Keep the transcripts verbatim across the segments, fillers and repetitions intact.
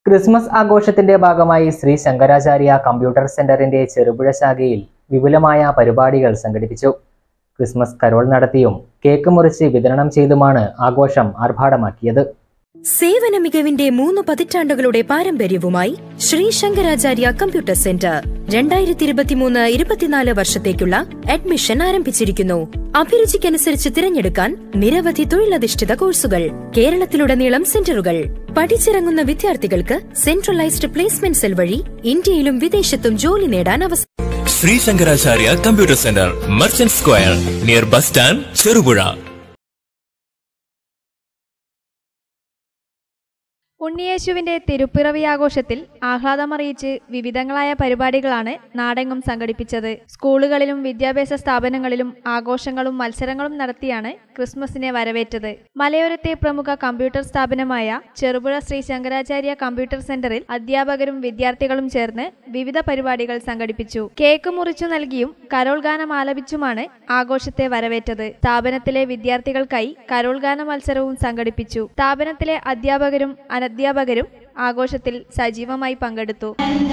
Christmas ആഘോഷത്തിന്റെ ഭാഗമായി Shri Shankaracharya computer സെന്ററിന്റെ ചെറുപുഴ ശാഖയിൽ വിപുലമായ പരിപാടികൾ സംഘടിപ്പിച്ചു. ക്രിസ്മസ് കരോൾ നടത്തിയും കേക്ക് മുറിച്ച് വിതരണം ചെയ്തുമാണ് ആഘോഷം ആർഭാടമാക്കിയത്. സേവന മികവിന്റെ മൂന്ന് പതിറ്റാണ്ടുകളുടെ പാരമ്പര്യവുമായി ശ്രീ ശങ്കരാചാര്യ കമ്പ്യൂട്ടർ സെന്റർ രണ്ടായിരത്തി ഇരുപത്തിമൂന്ന് ഇരുപത്തിനാല് വർഷത്തേക്കുള്ള അഡ്മിഷൻ ആരംഭിച്ചിരിക്കുന്നു. അഭിരുചിക്കനുസരിച്ച് തിരഞ്ഞെടുക്കാൻ നിരവധി തൊഴിലധിഷ്ഠിത കോഴ്സുകൾ, കേരളത്തിലുടനീളം സെന്ററുകൾ. പഠിച്ചിറങ്ങുന്ന വിദ്യാർത്ഥികൾക്ക് സെൻട്രലൈസ്ഡ് പ്ലേസ്മെന്റ് സെൽ വഴി ഇന്ത്യയിലും വിദേശത്തും ജോലി നേടാൻ അവസരം. Shri Shankaracharya computer centre, merchant square, near bus stand, Cherupuzha. ഉണ്ണിയേശുവിന്റെ തിരുപ്പിറവി ആഘോഷത്തിൽ ആഹ്ലാദമറിയിച്ച് വിവിധങ്ങളായ പരിപാടികളാണ് നാടെങ്ങും സംഘടിപ്പിച്ചത്. സ്കൂളുകളിലും വിദ്യാഭ്യാസ സ്ഥാപനങ്ങളിലും ആഘോഷങ്ങളും മത്സരങ്ങളും നടത്തിയാണ് ക്രിസ്മസിനെ വരവേറ്റത്. മലയോരത്തെ പ്രമുഖ കമ്പ്യൂട്ടർ സ്ഥാപനമായ ചെറുപുഴ ശ്രീ ശങ്കരാചാര്യ കമ്പ്യൂട്ടർ സെന്ററിൽ അധ്യാപകരും വിദ്യാർത്ഥികളും ചേർന്ന് വിവിധ പരിപാടികൾ സംഘടിപ്പിച്ചു. കേക്ക് മുറിച്ചു നൽകിയും കരോൾ ഗാനം ആലപിച്ചുമാണ് ആഘോഷത്തെ വരവേറ്റത്. സ്ഥാപനത്തിലെ വിദ്യാർത്ഥികൾക്കായി കരോൾ ഗാന മത്സരവും സംഘടിപ്പിച്ചു. സ്ഥാപനത്തിലെ അധ്യാപകരും അധ്യാപകരും ആഘോഷത്തിൽ സജീവമായി പങ്കെടുത്തു.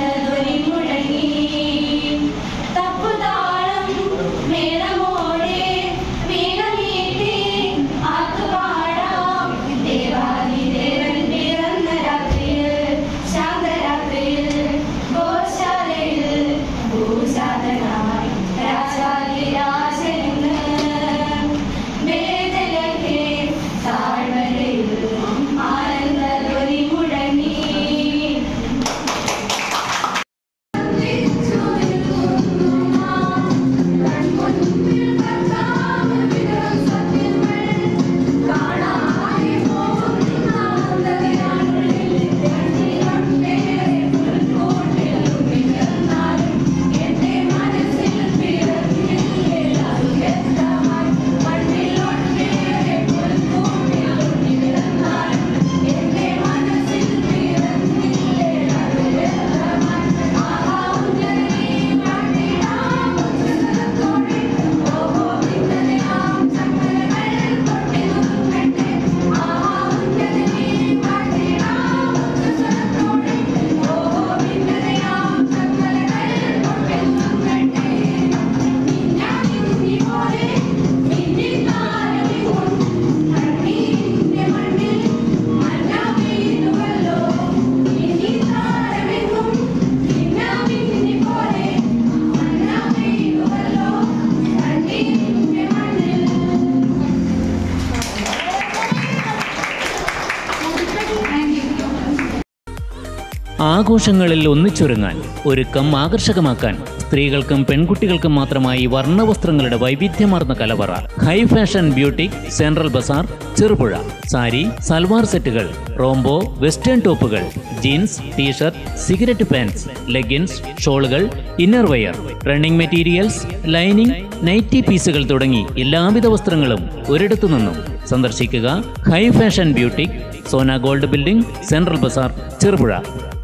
ആഘോഷങ്ങളിൽ ഒന്നിച്ചൊരുങ്ങാൻ, ഒരുക്കം ആകർഷകമാക്കാൻ സ്ത്രീകൾക്കും പെൺകുട്ടികൾക്കും മാത്രമായി വർണ്ണവസ്ത്രങ്ങളുടെ വൈവിധ്യമാർന്ന കലവറ. High fashion boutique central bazaar, Cherupuzha. Sari, salwar സെറ്റുകൾ, റോംബോ, വെസ്റ്റേൺ ടോപ്പുകൾ, jeans, t shirt, cigarette pants, leggings, ഷോളുകൾ, inner wear, running materials, lining, nighty പീസുകൾ തുടങ്ങി എല്ലാവിധ വസ്ത്രങ്ങളും ഒരിടത്തു നിന്നും. സന്ദർശിക്കുക high fashion boutique, Sona gold building, central bazaar, Cherupuzha.